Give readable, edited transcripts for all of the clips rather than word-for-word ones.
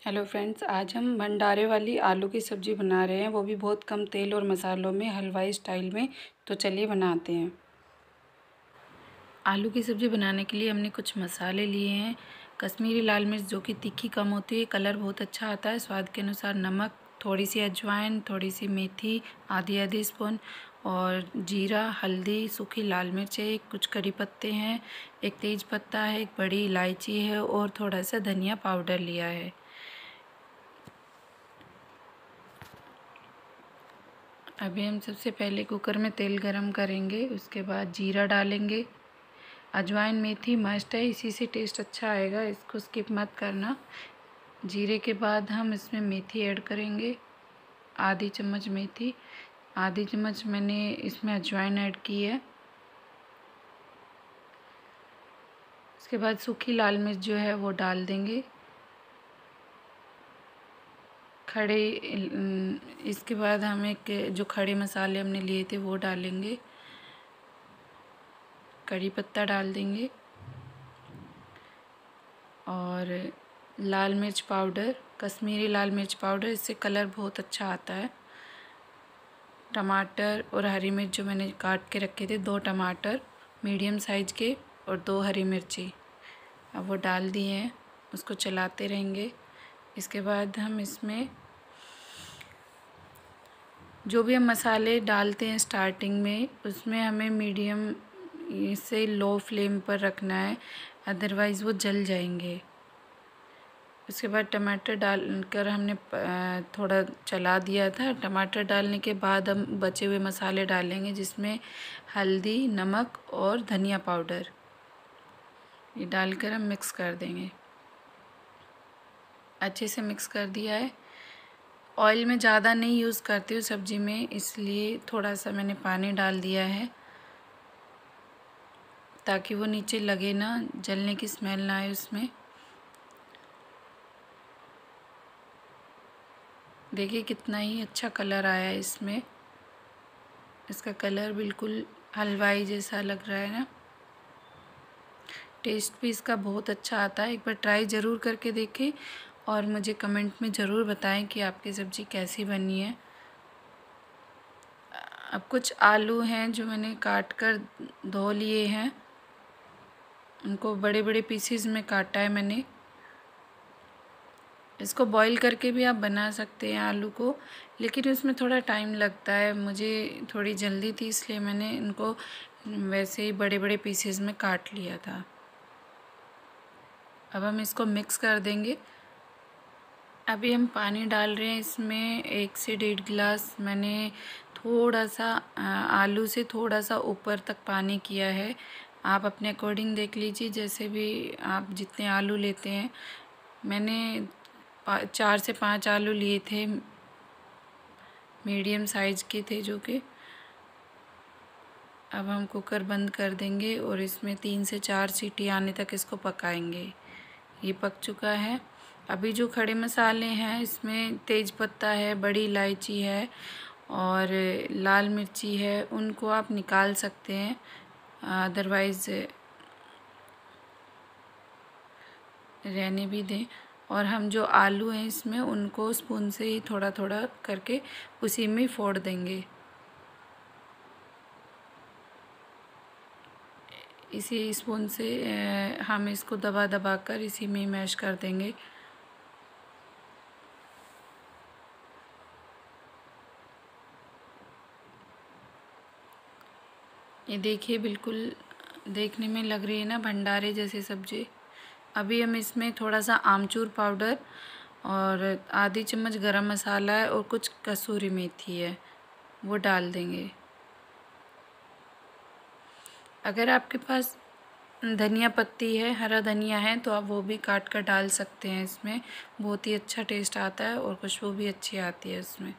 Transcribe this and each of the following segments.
Hello friends, आज हम भंडारे वाली आलू की सब्ज़ी बना रहे हैं, वो भी बहुत कम तेल और मसालों में, हलवाई स्टाइल में। तो चलिए बनाते हैं। आलू की सब्ज़ी बनाने के लिए हमने कुछ मसाले लिए हैं। कश्मीरी लाल मिर्च जो कि तीखी कम होती है, कलर बहुत अच्छा आता है। स्वाद के अनुसार नमक, थोड़ी सी अजवाइन, थोड़ी सी मेथी, आधी स्पून, और जीरा, हल्दी, सूखी लाल मिर्च है, कुछ करी पत्ते हैं, एक तेज पत्ता है, एक बड़ी इलायची है और थोड़ा सा धनिया पाउडर लिया है। अभी हम सबसे पहले कुकर में तेल गरम करेंगे, उसके बाद जीरा डालेंगे। अजवाइन मेथी मस्ट है, इसी से टेस्ट अच्छा आएगा, इसको स्किप मत करना। जीरे के बाद हम इसमें मेथी ऐड करेंगे, आधी चम्मच मेथी। आधी चम्मच मैंने इसमें अजवाइन ऐड की है। उसके बाद सूखी लाल मिर्च जो है वो डाल देंगे। इसके बाद हम जो खड़े मसाले हमने लिए थे वो डालेंगे। कड़ी पत्ता डाल देंगे और लाल मिर्च पाउडर, कश्मीरी लाल मिर्च पाउडर, इससे कलर बहुत अच्छा आता है। टमाटर और हरी मिर्च जो मैंने काट के रखे थे, 2 टमाटर मीडियम साइज़ के और 2 हरी मिर्ची, अब वो डाल दिए हैं। उसको चलाते रहेंगे। इसके बाद हम इसमें जो भी हम मसाले डालते हैं स्टार्टिंग में, उसमें हमें मीडियम से लो फ्लेम पर रखना है, अदरवाइज़ वो जल जाएंगे। उसके बाद टमाटर डालकर हमने थोड़ा चला दिया था। टमाटर डालने के बाद हम बचे हुए मसाले डालेंगे, जिसमें हल्दी, नमक और धनिया पाउडर, ये डालकर हम मिक्स कर देंगे। अच्छे से मिक्स कर दिया है। ऑयल में ज़्यादा नहीं यूज़ करती हूँ सब्ज़ी में, इसलिए थोड़ा सा मैंने पानी डाल दिया है, ताकि वो नीचे लगे ना, जलने की स्मेल ना आए उसमें। देखिए कितना ही अच्छा कलर आया है इसमें। इसका कलर बिल्कुल हलवाई जैसा लग रहा है ना। टेस्ट भी इसका बहुत अच्छा आता है। एक बार ट्राई ज़रूर करके देखें और मुझे कमेंट में ज़रूर बताएं कि आपकी सब्ज़ी कैसी बनी है। अब कुछ आलू हैं जो मैंने काट कर धो लिए हैं, उनको बड़े बड़े पीसीज में काटा है मैंने। इसको बॉईल करके भी आप बना सकते हैं आलू को, लेकिन उसमें थोड़ा टाइम लगता है। मुझे थोड़ी जल्दी थी, इसलिए मैंने इनको वैसे ही बड़े बड़े पीसेस में काट लिया था। अब हम इसको मिक्स कर देंगे। अभी हम पानी डाल रहे हैं इसमें, 1 से 1.5 गिलास। मैंने थोड़ा सा आलू से थोड़ा सा ऊपर तक पानी किया है। आप अपने अकॉर्डिंग देख लीजिए, जैसे भी आप जितने आलू लेते हैं। मैंने 4 से 5 आलू लिए थे, मीडियम साइज़ के थे जो कि। अब हम कुकर बंद कर देंगे और इसमें 3 से 4 सीटी आने तक इसको पकाएंगे। ये पक चुका है। अभी जो खड़े मसाले हैं, इसमें तेज पत्ता है, बड़ी इलायची है और लाल मिर्ची है, उनको आप निकाल सकते हैं, अदरवाइज़ रहने भी दें। और हम जो आलू हैं इसमें, उनको स्पून से ही थोड़ा थोड़ा करके उसी में फोड़ देंगे। इसी स्पून से हम इसको दबा दबा कर इसी में मैश कर देंगे। ये देखिए, बिल्कुल देखने में लग रही है ना भंडारे जैसी सब्ज़ी। अभी हम इसमें थोड़ा सा आमचूर पाउडर और आधी चम्मच गरम मसाला है और कुछ कसूरी मेथी है, वो डाल देंगे। अगर आपके पास धनिया पत्ती है, हरा धनिया है, तो आप वो भी काट कर डाल सकते हैं इसमें। बहुत ही अच्छा टेस्ट आता है और खुशबू भी अच्छी आती है इसमें।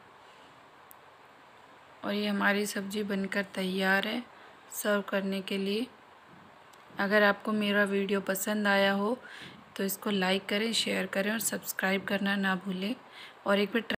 और ये हमारी सब्ज़ी बनकर तैयार है सर्व करने के लिए। अगर आपको मेरा वीडियो पसंद आया हो तो इसको लाइक करें, शेयर करें और सब्सक्राइब करना ना भूलें। और एक बार